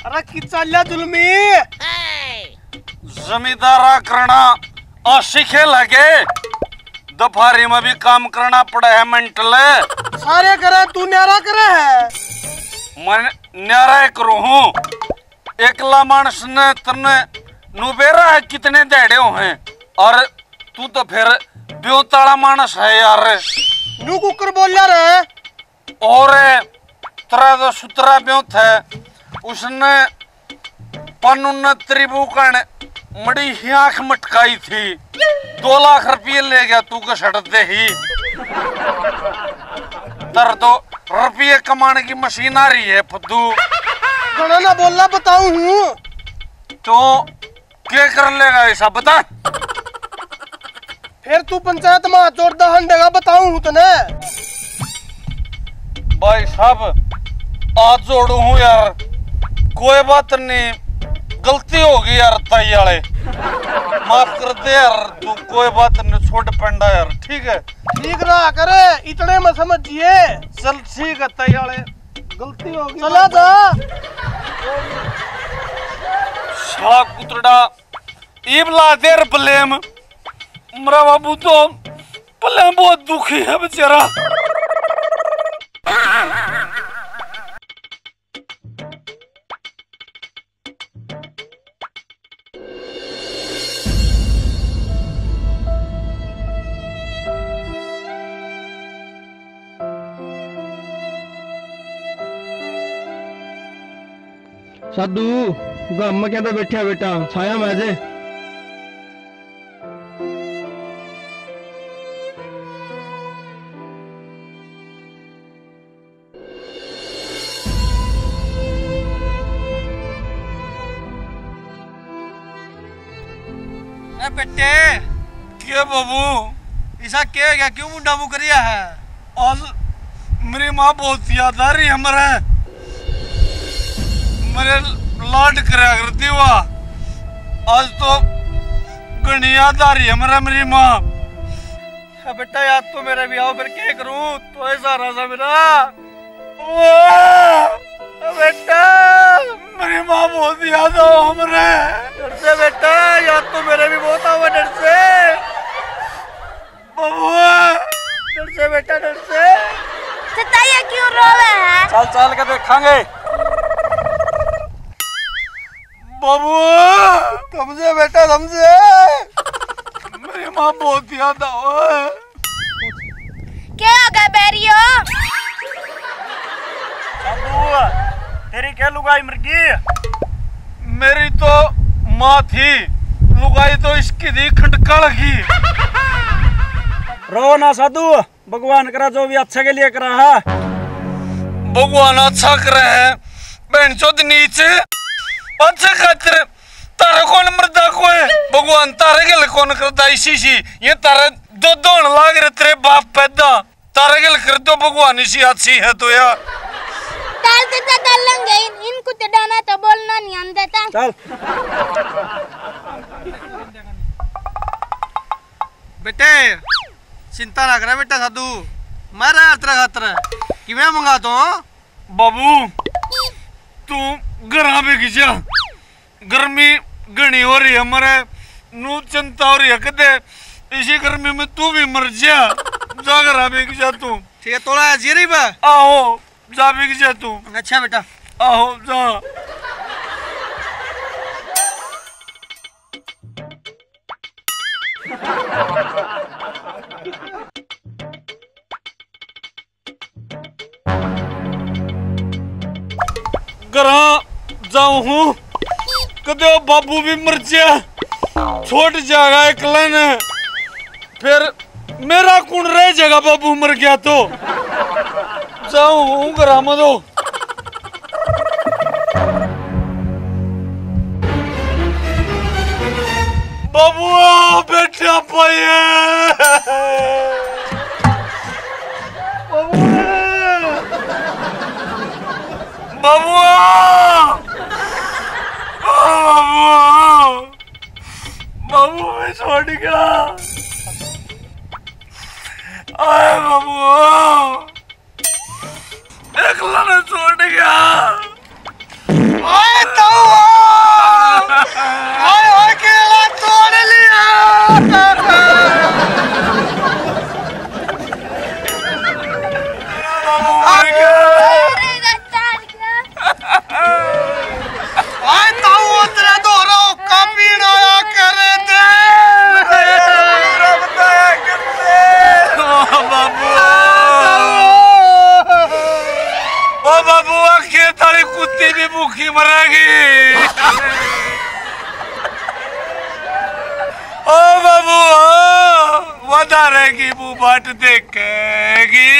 अरे कि चालल्या जुलमी जमींदारा करना और सीखे लगे दोपहरी में भी काम करना पड़ा है मेंटल सारे करे तू न्यारा करे है मैं न्यारा करू हूँ एकला मानस ने तने नुबेरा है कितने देड़े हैं और तू तो फिर ब्योताला मानस है यार नू कुकर बोल रहे और तरह तो सुतरा ब्योत है उसने पन्नू त्रिभुकन मड़ी ही आंख मटकाई थी 2 लाख रुपये ले गया तू को सड़ते ही तर तो रुपये कमाने की मशीन आ रही है फुद्दू गणा ना बोलना बताऊं हूँ तो क्या कर लेगा ऐसा बता फिर तू पंचायत में चोर दहन देगा बताऊं हूँ तने भाई साहब आज जोड़ू हूँ यार कोई बात नहीं गलती होगी यार ताई वाले माफ कर दे यार तू कोई बात नहीं छोड़ पंडा यार ठीक है ठीक रहा करे इतने में समझिए चल ठीक है ताई वाले गलती होगी चला जा साला कुतड़ा ईब ला देर ब्लेम मेरा बाबू तो ब्लेम बहुत दुखी है बेचारा साधु गम क्या तो बैठा बेटा छाया मैं जे बेटे क्या बाबू ऐसा क्या है क्या क्यों मुंडा मुंह करिया है आज मेरी माँ बहुत याद आ रही है मेरे लाड करा करती हुआ आज तो घनी याद आ रही है मेरी माँ बेटा याद तो मेरा भी आओ फिर क्या करूं तो ऐसा रहा मेरा बेटा मेरी माँ बहुत याद आओ हमरे डर से बेटा याद तो मेरे भी बहुत आओ डर से डर से बेटा डर से सताइया क्यों रोवे है चल चल के देखेंगे बाबू समझे बेटा समझे मेरी माँ बहुत याद आओ क्या हो गया बैरियो तेरी क्या लुगाई मर्गी मेरी तो माँ थी लुगाई तो इसकी थी खटकड़ की रो ना साधु भगवान करा जो भी अच्छा के लिए करा है भगवान अच्छा करे है बहन चौथ नीचे अच्छा खातिर तारे कौन मरदा को है भगवान तारे के लिए कौन करता इसी ये तारे दो दोन लाग रहे तेरे बाप पैदा तारे के लिए कर दो भगवान इसी अच्छी है तो यार डाल देता डाल लेंगे इनको तो डाना तो बोलना नहीं आन देता चल बेटे चिंता ना करे बेटा साधु मैं रहा तेरा खातर कि मैं मंगा तो बाबू तू घर पे खिंचा गर्मी घनी हो रही है हमारे नू चिंता हो रही है कदे इसी गर्मी में तू भी मर जा घर पे खिंचा तू ठीक है तोड़ा जीरी बा आहो जा भी खिंचा तू अच्छा बेटा आहो जा घरा जाऊं हूँ कदे बाबू भी मर जा छोड़ जाएगा एकला ने फिर मेरा कौन रह जाएगा बाबू मर गया तो जाऊं हूँ घरा में दो बाबू बेटा पाए बाबू बाबू मैं छोड़ गया आए बाबू एकला ने छोड़ गया ओए ताऊ ओए केला तोड़ लिया ओए ताऊ तेरा दोहरा का पीना आया करे दे बाबू खेत वाली कुत्ती भी भूखी मरेगी। ओ बाबू वधारेगी वो बाट देखेगी।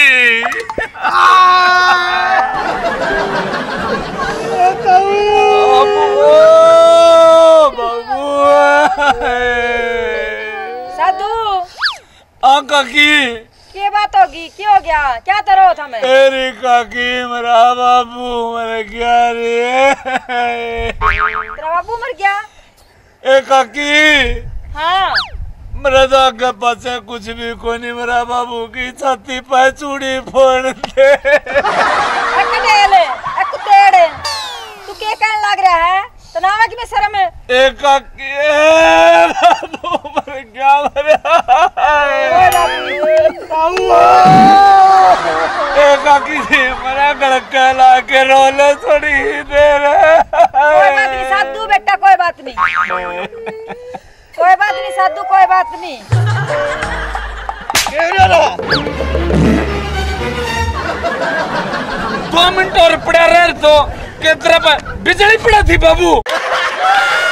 साधु काकी क्या बात होगी? क्या हो गया? क्या करो हमें? अरे काकी मेरा बाबू मर गया रे। तेरा बाबू मर गया? ए काकी हाँ मेरा तो आगे पासे कुछ भी कोई नहीं। मेरा बाबू की छाती पे चूड़ी फोड़ दे। तू क्या कहने लग रहा है? तो नाम की में शर्म है। ए काकी बाबू मर गया ए काकी मेरा गलका ला के रोले थोड़ी देर। कोई बात नहीं साधु बेटा, कोई बात नहीं, कोई बात नहीं साधु, कोई बात नहीं। 2 मिनट और पड़ा रहे तो बिजली पड़ा थी बाबू।